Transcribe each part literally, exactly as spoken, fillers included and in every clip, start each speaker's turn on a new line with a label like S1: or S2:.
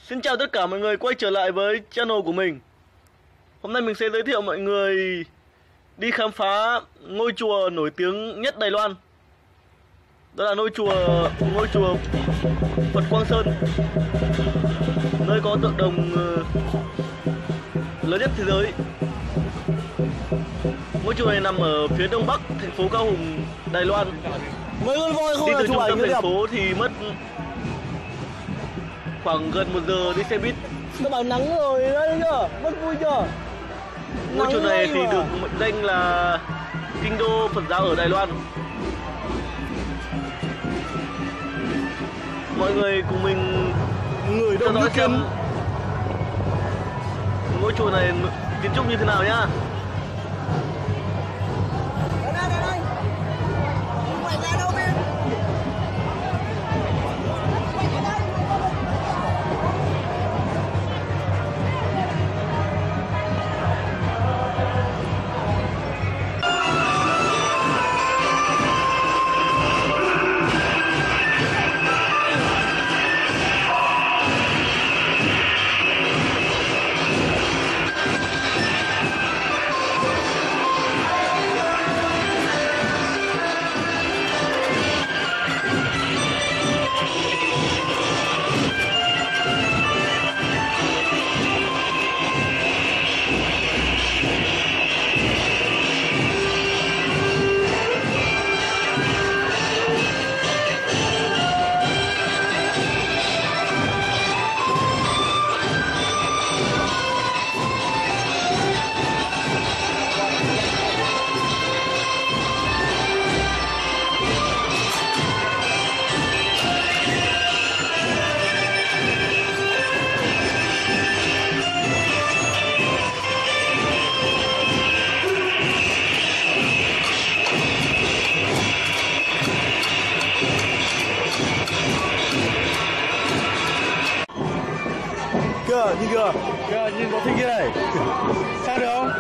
S1: Xin chào tất cả mọi người quay trở lại với channel của mình. Hôm nay mình sẽ giới thiệu mọi người đi khám phá ngôi chùa nổi tiếng nhất Đài Loan. Đó là ngôi chùa ngôi chùa Phật Quang Sơn, nơi có tượng đồng lớn nhất thế giới. Ngôi chùa này nằm ở phía đông bắc thành phố Cao Hùng, Đài Loan.
S2: Mấy con voi không
S1: đi
S2: là
S1: từ
S2: chụp
S1: trung
S2: ảnh
S1: tâm
S2: nữa
S1: thành
S2: đẹp.
S1: phố thì mất khoảng gần một giờ đi xe buýt.
S2: Nó bảo nắng rồi đấy chưa? Mất vui chưa?
S1: Ngôi chùa này thì
S2: mà.
S1: được mệnh danh là kinh đô Phật giáo ở Đài Loan. Mọi người cùng mình
S2: Người
S1: theo
S2: đông
S1: dõi
S2: như
S1: xem
S2: kiến.
S1: ngôi chùa này kiến trúc như thế nào nhá.
S2: Đây đây đây đây. Không phải ra đâu bên. Kìa, nhìn kìa. Kìa, nhìn có thích kia này. Sao được không?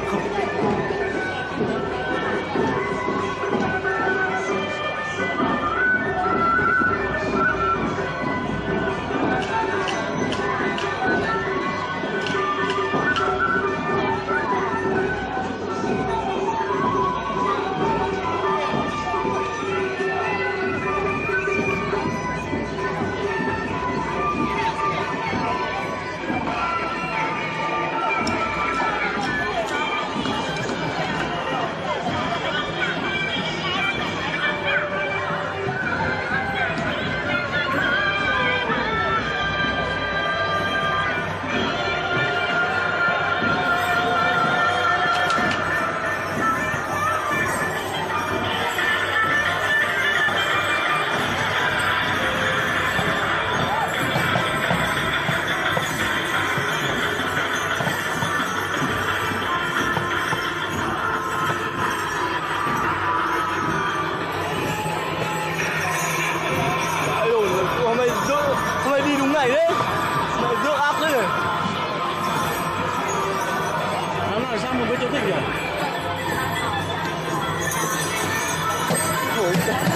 S2: Hôm nay đi đúng ngày đấy. Mày rước áp đấy này. Nó là sang một cái chỗ thích nhỉ? Ôi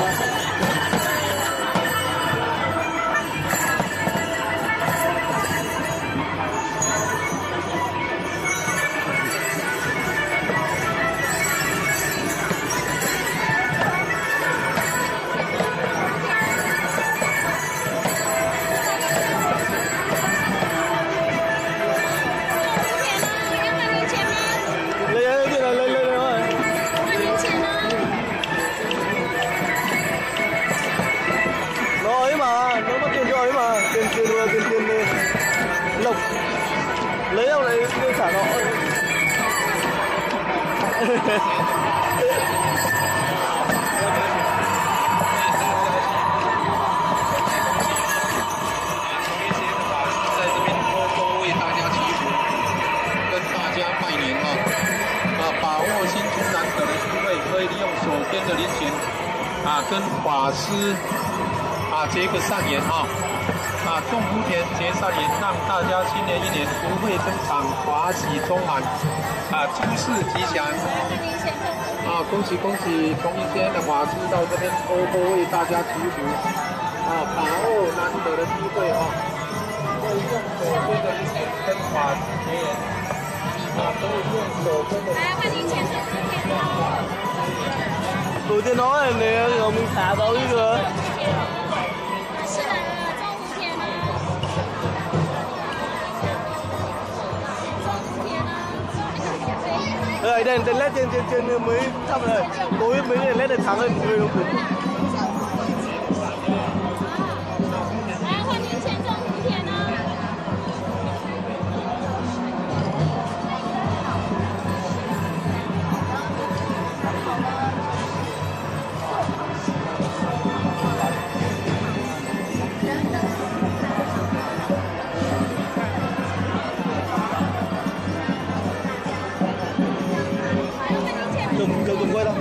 S2: nó mất tiền cho ấy mà, tiền tiền tiền tiền, tiền lộc lấy đâu lại đi trả nó.
S3: 啊，跟法师啊，这个善言哈，啊，种福田结善缘，让大家新的一年福慧增长，法喜充满，啊，诸事吉祥。啊，恭喜恭喜！从一天的法师到这边，偷偷为大家祈福，啊，把握难得的机会啊。 这个是跟法师结缘，啊，可以用手真的。
S4: 来换零钱整几天呢？
S2: Đầu tiên nói là này rồi mình thả vào cái cửa.
S4: 是的，中午天呢？中午天呢？
S2: Rồi đèn đèn led trên trên trên mới thắp rồi. Tối mấy đèn led này sáng lên người nó cũng.
S4: 来换零钱中午天呢？
S2: Đừng đừng đừng quay đâu.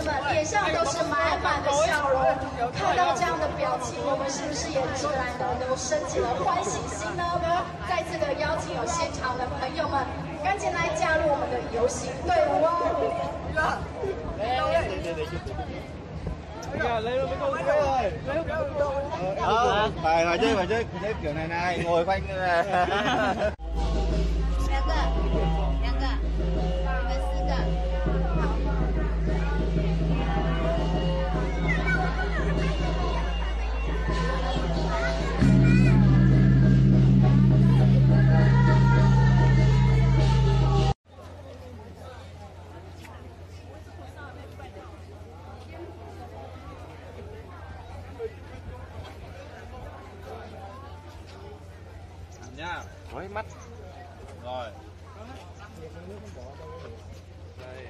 S5: 生们脸上都是满满的笑容，看到这样的表情，我们是不是也自然的都升起了欢喜心呢？再次的邀请有现场的朋友们，赶紧来加入我们的游行队伍哦！
S2: Dạ, lấy mấy con quế ơi. Đó, phải phải chứ, phải chứ, chứ kiểu này này, ngồi quanh.
S6: 两个，两个，你们四个，好。
S2: Nha, với mắt. Rồi. Đây.